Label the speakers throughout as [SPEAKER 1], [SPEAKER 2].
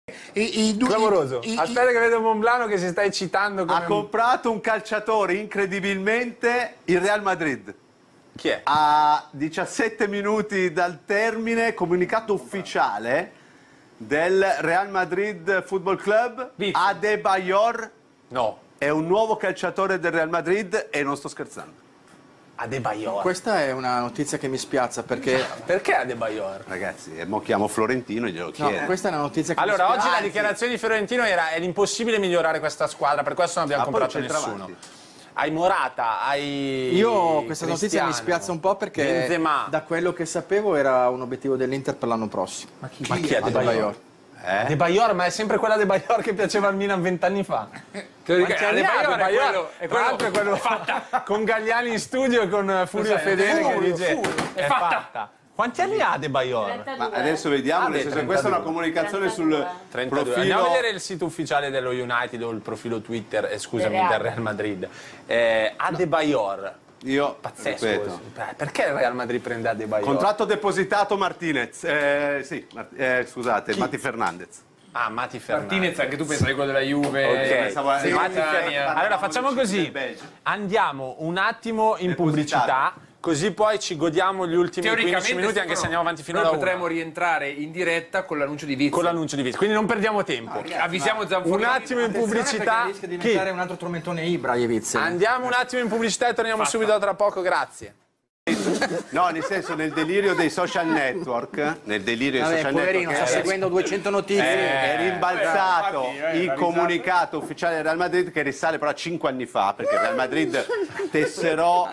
[SPEAKER 1] Clamoroso. Aspetta che vedo Monblano che si sta eccitando.
[SPEAKER 2] Ha comprato un calciatore incredibilmente il Real Madrid.
[SPEAKER 1] Chi è?
[SPEAKER 2] A 17 minuti dal termine, comunicato ufficiale del Real Madrid Football Club, Adebayor è un nuovo calciatore del Real Madrid e non sto scherzando.
[SPEAKER 1] Adebayor.
[SPEAKER 3] Questa è una notizia che mi spiazza perché...
[SPEAKER 1] Perché Adebayor?
[SPEAKER 2] Ragazzi, mo chiamo Florentino e glielo chiedo.
[SPEAKER 3] No, questa è una notizia che
[SPEAKER 1] allora,
[SPEAKER 3] mi
[SPEAKER 1] oggi
[SPEAKER 3] spiazza.
[SPEAKER 1] la dichiarazione di Fiorentino era è l'impossibile migliorare questa squadra, per questo non abbiamo comprato nessuno. Hai Morata, hai
[SPEAKER 3] Io questa notizia mi
[SPEAKER 1] Cristiano,
[SPEAKER 3] spiazza un po' perché
[SPEAKER 1] Benzema.
[SPEAKER 3] da quello che sapevo era un obiettivo dell'Inter per l'anno prossimo.
[SPEAKER 1] Ma chi è
[SPEAKER 3] Adebayor?
[SPEAKER 1] Adebayor, ma è sempre quella Adebayor che piaceva al Milan 20 anni fa.
[SPEAKER 4] Te lo dico,
[SPEAKER 1] Adebayor è quello fatta con Gagliani in studio e con Furio Fedele che dice è fatta. Quanti anni ha Adebayor?
[SPEAKER 2] Ma adesso vediamo, nel senso che questa è una comunicazione sul
[SPEAKER 1] 32.
[SPEAKER 2] profilo.
[SPEAKER 1] Andiamo a vedere il sito ufficiale dello United o il profilo Twitter, scusami, del Real Madrid. Adebayor.
[SPEAKER 2] Io
[SPEAKER 1] Pazzesco.
[SPEAKER 2] ripeto.
[SPEAKER 1] Perché il Real Madrid prende Adebayor?
[SPEAKER 2] Contratto depositato Martinez. Scusate, Mati Fernandez.
[SPEAKER 1] Ah, Mati Fernandez.
[SPEAKER 4] Martinez, anche tu pensavi quello della Juve.
[SPEAKER 1] Ok.
[SPEAKER 4] Sì,
[SPEAKER 1] Mati Fernandez. Allora facciamo così. Andiamo un attimo in pubblicità. Così poi ci godiamo gli ultimi 15 minuti, anche se andiamo avanti fino alla 1.
[SPEAKER 4] Potremmo rientrare in diretta con l'annuncio di Vizio.
[SPEAKER 1] Con l'annuncio di Vizio, quindi non perdiamo tempo.
[SPEAKER 4] Avvisiamo Zanfoni.
[SPEAKER 1] Un attimo in pubblicità.
[SPEAKER 3] Rischia di diventare un altro tormentone Ibra, Witzel.
[SPEAKER 1] Andiamo un attimo in pubblicità e torniamo subito tra poco, grazie.
[SPEAKER 2] No, nel senso, nel delirio dei social network,
[SPEAKER 3] Poverino, sta seguendo 200 notizie.
[SPEAKER 2] è rimbalzato il comunicato ufficiale del Real Madrid che risale però a 5 anni fa, perché il Real Madrid tesserò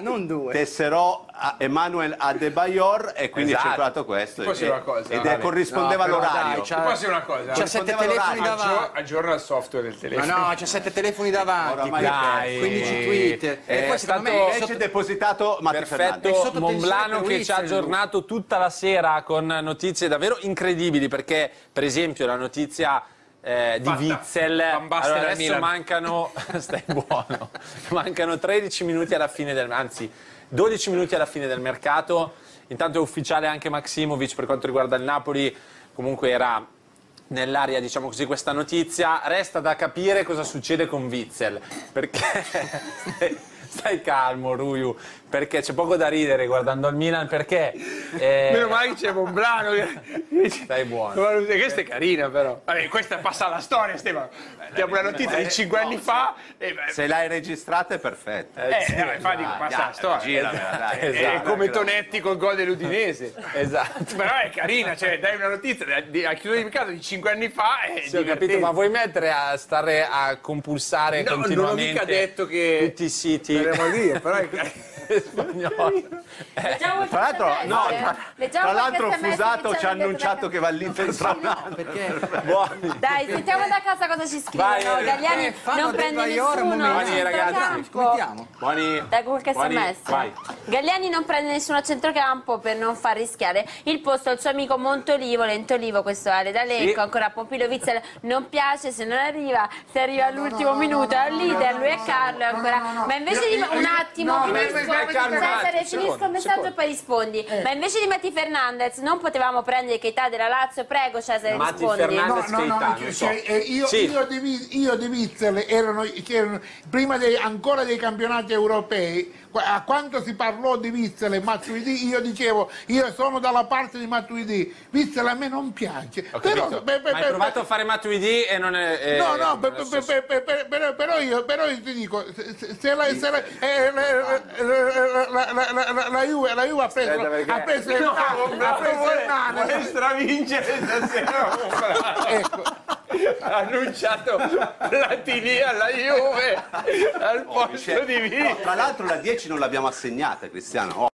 [SPEAKER 2] Emmanuel Adebayor e quindi è circolato questo corrispondeva all'orario.
[SPEAKER 4] Posso dire una cosa?
[SPEAKER 3] C'ha 7 telefoni davanti.
[SPEAKER 4] Aggiorna il software del telefono.
[SPEAKER 3] Ma no, c'ha 7 telefoni davanti, 15 tweet. E poi secondo me
[SPEAKER 2] invece depositato Mati Fernandez.
[SPEAKER 1] Monblano che ci ha aggiornato tutta la sera con notizie davvero incredibili, perché per esempio la notizia di Witzel, allora adesso mancano stai buono, mancano 13 minuti alla fine anzi 12 minuti alla fine del mercato. Intanto è ufficiale anche Maksimovic per quanto riguarda il Napoli, comunque era nell'aria, diciamo così, questa notizia. Resta da capire cosa succede con Witzel, perché stai calmo, Ruiu, perché c'è poco da ridere guardando al Milan, perché
[SPEAKER 4] meno male che c'è Monblano.
[SPEAKER 1] Stai buono.
[SPEAKER 4] Questa è carina, però. Vabbè, questa passa alla storia, Stefano. Diamo una notizia di 5 anni fa.
[SPEAKER 2] Se l'hai registrata è perfetta.
[SPEAKER 4] Infatti passa la storia. È come Tonetti col gol dell'Udinese.
[SPEAKER 1] Esatto.
[SPEAKER 4] Però è carina, cioè dai una notizia a chiusura di mercato di 5 anni fa.
[SPEAKER 1] Sì, ho capito, ma vuoi mettere a stare a compulsare continuamente?
[SPEAKER 4] Non ho mica detto che
[SPEAKER 1] tutti i siti
[SPEAKER 4] però è
[SPEAKER 1] spagnoli.
[SPEAKER 2] Tra l'altro Fusato ci ha annunciato che va all'Inter tra un anno.
[SPEAKER 5] Dai, sentiamo da casa cosa ci scrivono. Gagliani non prende nessuno.
[SPEAKER 1] Buoni ragazzi, buoni.
[SPEAKER 5] Dai qualche SMS. Gagliani non prende nessuno a centrocampo per non far rischiare il posto al suo amico Montolivo. Lentolivo, questo è Ale D'Alecco. Ancora Pompilo Witzel non piace se non arriva, se arriva all'ultimo minuto è al leader, lui è Carlo ancora. Ma invece di un attimo, Cesare, finisco il messaggio e poi rispondi. Ma invece di Mati Fernandez non potevamo prendere Keita della Lazio? Prego Cesare, rispondi.
[SPEAKER 6] Io di Witzel erano prima ancora dei campionati europei. A quanto si parlò di Witzel e Matuidi, io dicevo, io sono dalla parte di Matuidi. Witzel a me non piace. Però,
[SPEAKER 1] ma hai provato a fare Matuidi e non è...
[SPEAKER 6] però io ti dico, se la Juve ha preso
[SPEAKER 4] vuole stravincere stasera. Ecco. Ha annunciato Platini alla Juve al posto di Vini.
[SPEAKER 2] Tra l'altro la 10 non l'abbiamo assegnata, Cristiano.